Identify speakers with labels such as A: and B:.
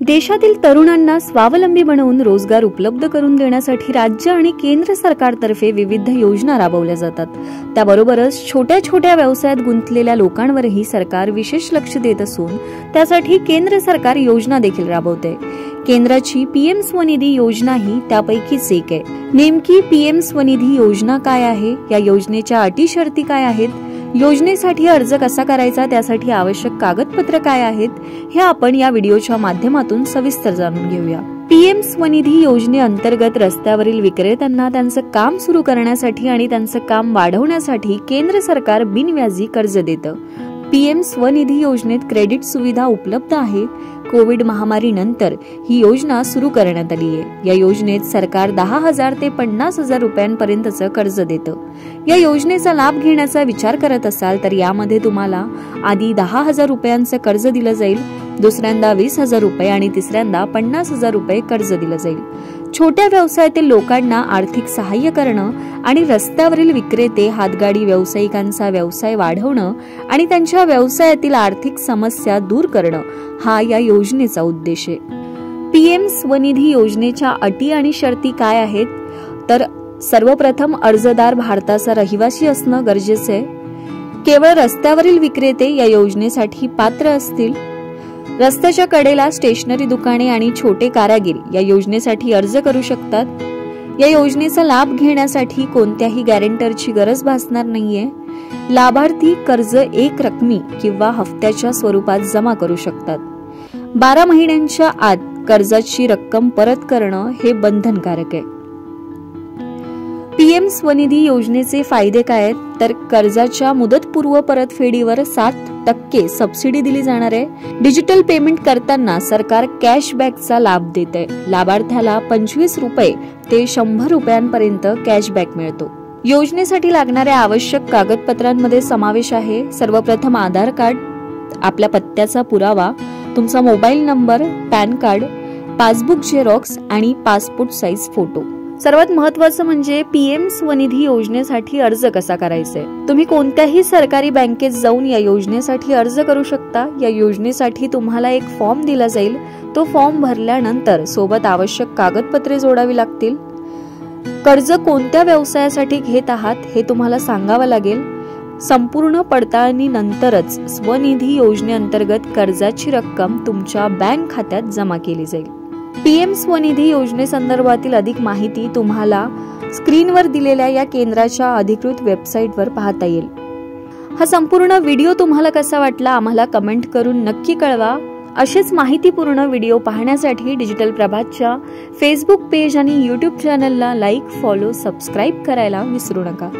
A: देशातील तरुणांना स्वावलंबी बनवून रोजगार उपलब्ध करून देण्यासाठी राज्य आणि केंद्र सरकारतर्फे विविध योजना राबवल्या जातात। त्याबरोबरच छोट्या छोट्या व्यवसायात गुंतलेल्या लोकांवरही सरकार विशेष लक्ष देत असून त्यासाठी केंद्र सरकार योजना देखील राबवते। केंद्राची पीएम स्वनिधी योजना ही त्यापैकीच एक आहे। नेमकी पीएम स्वनिधी योजना काय आहे, या योजनेच्या अटी शर्ती काय आहेत, योजनेसाठी अर्ज कसा करायचा, त्यासाठी आवश्यक कागदपत्र काय आहेत, हे आपण या व्हिडिओच्या माध्यमातून सविस्तर जाणून घेऊया। पीएम स्वनिधी योजनेअंतर्गत रस्त्यावरील विक्रेत्यांना त्यांचं काम सुरू करण्यासाठी आणि त्यांचं काम वाढवण्यासाठी केंद्र सरकार बिनव्याजी कर्ज देतं। पीएम स्वनिधी योजनेत क्रेडिट सुविधा उपलब्ध आहे। कोविड महामारी नंतर ही योजना सुरू करण्यात आली आहे। या योजनेत सरकार 10,000 ते 50,000 रुपयांपर्यंतचं कर्ज देतं। या योजनेचा लाभ घेण्याचा विचार करत असाल तर यामध्ये तुम्हाला आधी 10,000 रुपयांचं कर्ज दिलं जाईल, दुसऱ्यांदा 20,000 रुपये आणि तिसऱ्यांदा 50,000 रुपये कर्ज दिलं जाईल। छोट्या व्यवसायातील लोकांना आर्थिक सहाय्य करणं आणि रस्त्यावरील विक्रेते, हातगाडी व्यावसायिकांचा व्यवसाय वाढवणं आणि त्यांच्या व्यवसायातील आर्थिक समस्या दूर करणं हा या योजनेचा उद्देश आहे। पीएम स्वनिधी योजनेच्या अटी आणि शर्ती काय आहेत, तर सर्वप्रथम अर्जदार भारताचा रहिवासी असणं गरजेचं आहे। केवळ रस्त्यावरील विक्रेते या योजनेसाठी पात्र असतील। रस्त्याच्या कडेला स्टेशनरी दुकाने आणि छोटे कारागीर या योजनेसाठी अर्ज करू शकतात। या योजनेचा लाभ घेण्यासाठी कोणत्याही गॅरेंटरची गरज भासणार नाहीये। लाभार्थी कर्ज एक रकमी किंवा हप्त्याच्या स्वरूपात जमा करू शकतात। 12 महिन्यांच्या आत कर्जाची रक्कम परत करणं हे बंधनकारक आहे। पीएम स्वनिधी योजनेचे फायदे काय आहेत, तर कर्जाच्या मुदतपूर्व परतफेडीवर 7% सबसिडी दिली जाणार आहे। डिजिटल पेमेंट करताना सरकार कॅशबॅकचा लाभ देते। लाभार्थ्याला 25 रुपये ते 100 रुपयांपर्यंत कॅशबॅक मिळतो। योजनेसाठी लागणाऱ्या आवश्यक कागदपत्रांमध्ये समावेश आहे सर्वप्रथम आधार कार्ड, आपल्या पत्त्याचा पुरावा, तुमचा mobile number, pan card, passbook Xerox आणि पासपोर्ट साईज फोटो। सर्वात महत्त्वाचं म्हणजे पीएम स्वनिधी योजनेसाठी अर्ज कसा करायचा आहे। तुम्ही कोणत्याही सरकारी बँकेत जाऊन या योजनेसाठी अर्ज करू शकता। या योजनेसाठी तुम्हाला एक फॉर्म दिला जाईल। तो फॉर्म भरल्यानंतर सोबत आवश्यक कागदपत्रे जोडावी लागतील। कर्ज कोणत्या व्यवसायासाठी घेत आहात हे तुम्हाला सांगावं लागेल। संपूर्ण पडताळणीनंतरच स्वनिधी योजनेअंतर्गत कर्जाची रक्कम तुमच्या बँक खात्यात जमा केली जाईल। पीएम स्वनिधी योजनेसंदर्भातील अधिक माहिती तुम्हाला स्क्रीनवर दिलेल्या या केंद्राच्या अधिकृत वेबसाईटवर पाहता येईल। हा संपूर्ण व्हिडिओ तुम्हाला कसा वाटला आम्हाला कमेंट करून नक्की कळवा। असेच माहितीपूर्ण व्हिडिओ पाहण्यासाठी डिजिटल प्रभातच्या फेसबुक पेज आणि यूट्यूब चॅनलला लाईक, फॉलो, सबस्क्राईब करायला विसरू नका।